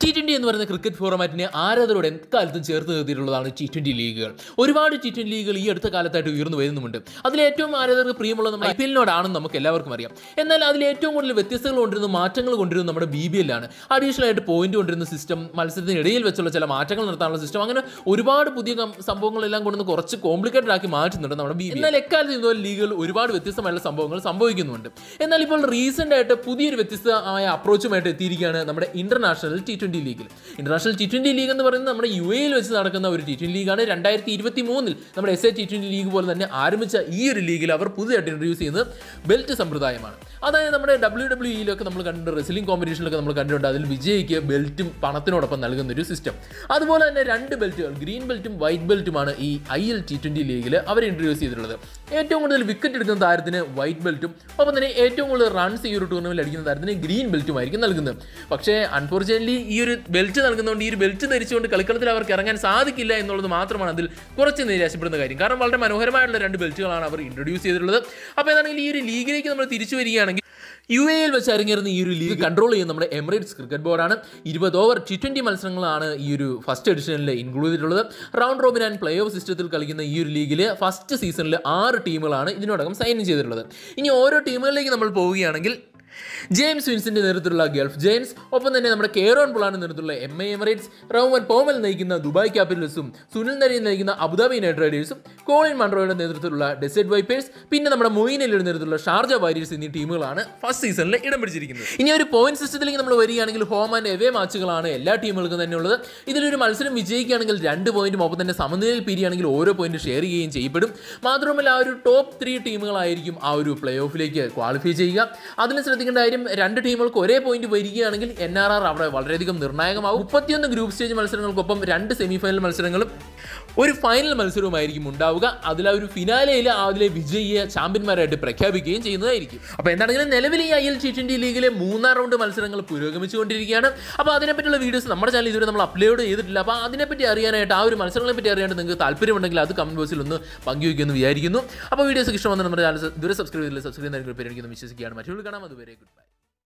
T20 എന്ന് പറയുന്ന cricket ഫോർമാറ്റിനെ ആരാധകരോട് എക്കാലത്തും ചേർത്ത് നിർത്തിയിട്ടുള്ളതാണ് T20 ലീഗുകൾ. ഒരുപാട് T20 ലീഗുകൾ ഈ അടുത്ത കാലത്തായിട്ട് ഉയർന്നു വരുന്നുമുണ്ട്. അതിലേറ്റവും ആരാധകർക്ക് പ്രിയമുള്ളത് നമ്മുടെ IPL-നോടാണെന്ന് നമുക്ക് എല്ലാവർക്കും അറിയാം. എന്നാൽ അതിൽ ഏറ്റവും കൂടുതൽ വ്യത്യസ്തകൾ കൊണ്ടിരുന്ന മാറ്റങ്ങൾ കൊണ്ടിരുന്നത് നമ്മുടെ BBL-ആണ്. അഡീഷണൽ ആയിട്ട് പോയിന്റ് കൊണ്ടിരുന്ന സിസ്റ്റം, മത്സരത്തിനിടയിൽ വെച്ചുള്ള ചില മാറ്റങ്ങൾ നടത്താനുള്ള സിസ്റ്റം, അങ്ങനെ ഒരുപാട് പുതിയ സംഭവങ്ങളെല്ലാം കൊണ്ടുവന്ന് കുറച്ച് കോംപ്ലിക്കേറ്റഡ് ആക്കി മാറ്റുന്നുണ്ട് നമ്മുടെ BBL. എന്നാൽ എക്കാലത്ത് ഇതുപോലെ ലീഗുകൾ ഒരുപാട് വ്യത്യസ്തമായുള്ള സംഭവങ്ങൾ സംഭവിക്കുന്നുണ്ട്. എന്നാൽ ഇപ്പോൾ റീസെന്റ് ആയിട്ട് പുതിയൊരു വ്യത്യസ്തമായ അപ്രോച്ചുമായിട്ട് എത്തിയിരിക്കുകയാണ് നമ്മുടെ ഇന്റർനാഷണൽ T20 ലീഗിൽ. ഇന്റർനാഷണൽ T20 ലീഗ് എന്ന് പറയുന്നത് നമ്മുടെ UAE വെച്ച് നടക്കുന്ന ഒരു T20 ലീഗാണ്. 2023 നമ്മുടെ SA T20 ലീഗ് പോലെ തന്നെ ആരംഭിച്ച ഈ ഒരു ലീഗിൽ അവർ പുതിയതായിട്ട് ഇൻട്രൊഡ്യൂസ് ചെയ്യുന്നത് ബെൽറ്റ് സമ്പ്രദായമാണ്. അതായത് നമ്മുടെ WWE നമ്മൾ കണ്ടിട്ടുണ്ട്, റെസ്ലിംഗ് കോമ്പറ്റീഷനിലൊക്കെ നമ്മൾ കണ്ടിട്ടുണ്ട്, അതിൽ വിജയിക്ക് ബെൽറ്റും പണത്തിനോടൊപ്പം നൽകുന്ന ഒരു സിസ്റ്റം. അതുപോലെ തന്നെ 2 ബെൽറ്റുകൾ, ഗ്രീൻ ബെൽറ്റും വൈറ്റ് ബെൽറ്റുമാണ് ഈ ILT20 ലീഗിൽ അവർ ഇൻട്രൊഡ്യൂസ് ചെയ്തിട്ടുള്ളത്. ഏറ്റവും കൂടുതൽ വിക്കറ്റ് എടുക്കുന്ന താരത്തിന് വൈറ്റ് ബെൽറ്റും, ഒപ്പം തന്നെ ഏറ്റവും കൂടുതൽ റൺസ് ഈ ഒരു ടൂർണമെന്റിൽ അടിക്കുന്ന താരത്തിന് ഗ്രീൻ ബെൽറ്റുമായിരിക്കും നൽകുന്നത്. പക്ഷേ അൺഫോർച്യുനേറ്റ്ലി ഈ ഒരു ബെൽറ്റ് നൽകുന്നതുകൊണ്ട്, ഈ ഒരു ബെൽറ്റ് ധരിച്ചുകൊണ്ട് കളിക്കളത്തിൽ അവർക്ക് ഇറങ്ങാൻ സാധിക്കില്ല എന്നുള്ളത് മാത്രമാണ് അതിൽ കുറച്ച് നിരാശപ്പെടുന്ന കാര്യം. കാരണം വളരെ മനോഹരമായിട്ടുള്ള 2 ബെൽറ്റുകളാണ് അവർ ഇൻട്രൊഡ്യൂസ് ചെയ്തിട്ടുള്ളത്. അപ്പോൾ ഏതാണെങ്കിൽ ഈ ഒരു ലീഗിലേക്ക് നമ്മൾ തിരിച്ചു വരികയാണെങ്കിൽ, UAE വെച്ച് അരങ്ങേറുന്ന ഈ ഒരു ലീഗ് കൺട്രോൾ ചെയ്യുന്ന നമ്മുടെ എമിറേറ്റ്സ് ക്രിക്കറ്റ് ബോർഡാണ്. 20 ഓവർ T20 മത്സരങ്ങളാണ് ഈ ഒരു ഫസ്റ്റ് എഡിഷനിൽ ഇൻക്ലൂഡ് ചെയ്തിട്ടുള്ളത്. Round robin and play off സിസ്റ്റത്തിൽ കളിക്കുന്ന ഈ ഒരു ലീഗിൽ ഫസ്റ്റ് സീസണിൽ 6 ടീമുകളാണ് ഇതിനോടകം സൈൻ ഇൻ ചെയ്തിട്ടുള്ളത്. ഇനി ഓരോ ടീമുകളിലേക്ക് നമ്മൾ പോവുകയാണെങ്കിൽ, ജെയിംസ് വിൻസിന്റെ നേതൃത്വത്തിലുള്ള ഗൾഫ് ജയൻസ്, ഒപ്പം തന്നെ നമ്മുടെ കെയറോൺ പുളാന്റെ നേതൃത്വത്തിലുള്ള MI എമിറേറ്റ്സ്, റൗമൻ പോമൽ നയിക്കുന്ന ദുബായ് ക്യാപിറ്റൽസും, സുനിൽ നരീൻ നയിക്കുന്ന അബുദാബി നൈറ്റ് റൈഡേഴ്സും, കോളിൻ മൺറോയുടെ നേതൃത്വത്തിലുള്ള ഡെസേർട്ട് വൈപ്പേഴ്സ്, പിന്നെ നമ്മുടെ മൊയിൻ അലിയുടെ നേതൃത്വത്തിലുള്ള ഷാർജ വാരിയേഴ്സ് എന്നീ ടീമുകളാണ് ഫസ്റ്റ് സീസണിൽ ഇടം പിടിച്ചിരിക്കുന്നത്. ഇനി ഒരു പോയിന്റ് സിസ്റ്റത്തിലേക്ക് നമ്മൾ വരികയാണെങ്കിൽ, ഹോം ആൻഡ് എവേ മാച്ചുകളാണ് എല്ലാ ടീമുകൾക്കും തന്നെ ഉള്ളത്. ഇതിലൊരു മത്സരം വിജയിക്കുകയാണെങ്കിൽ 2 പോയിന്റും, ഒപ്പം തന്നെ സമനിലയിൽ പിരിയുകയാണെങ്കിൽ ഓരോ പോയിന്റ് ഷെയർ ചെയ്യുകയും ചെയ്യപ്പെടും. മാത്രമല്ല ആ ഒരു ടോപ്പ് 3 ടീമുകളായിരിക്കും ആ ഒരു പ്ലേ ഓഫിലേക്ക് ക്വാളിഫൈ ചെയ്യുക. അതിന് ശ്രദ്ധിക്കേണ്ട കാര്യം, 2 ടീമുകൾക്ക് ഒരേ പോയിന്റ് വരികയാണെങ്കിൽ NRR അവിടെ വളരെയധികം നിർണായകമാകും. 31 ഗ്രൂപ്പ് സ്റ്റേജ് മത്സരങ്ങൾക്കൊപ്പം 2 സെമിഫൈനൽ മത്സരങ്ങളും ഒരു ഫൈനൽ മത്സരവുമായിരിക്കും ഉണ്ടാവുക. അതിൽ ആ ഒരു ഫിനാലയിൽ അതിലെ വിജയിയെ ചാമ്പ്യന്മാരായിട്ട് പ്രഖ്യാപിക്കുകയും ചെയ്യുന്നതായിരിക്കും. അപ്പോൾ എന്താണെങ്കിലും നിലവിൽ ഈ ILT20 ലീഗിലെ 3-ാം റൗണ്ട് മത്സരങ്ങൾ പുരോഗമിച്ചുകൊണ്ടിരിക്കുകയാണ്. അപ്പോൾ അതിനെപ്പറ്റിയുള്ള വീഡിയോസ് നമ്മുടെ ചാനൽ ഇതുവരെ നമ്മൾ അപ്ലോഡ് ചെയ്തിട്ടില്ല. അപ്പോൾ അതിനെപ്പറ്റി അറിയാനായിട്ട്, ആ ഒരു മത്സരങ്ങളെ പറ്റി അറിയാനായിട്ട് നിങ്ങൾക്ക് താല്പര്യമുണ്ടെങ്കിൽ അത് കമന്റ് ബോക്സിൽ ഒന്ന് പങ്കുവയ്ക്കുമെന്ന് വിചാരിക്കുന്നു. അപ്പോൾ വീഡിയോസ് ഇഷ്ടം വന്നാൽ നമ്മുടെ ചാനൽ ഇതുവരെ സബ്സ്ക്രൈബ് ചെയ്തില്ല, സബ്സ്ക്രൈബ് ചെയ്യുന്നതിന് പേരെനിക്കൊന്ന് വിശ്വസിക്കുകയാണ്. മറ്റൊരു കാണാം. അതുവരെ ഗുഡ് ബൈ.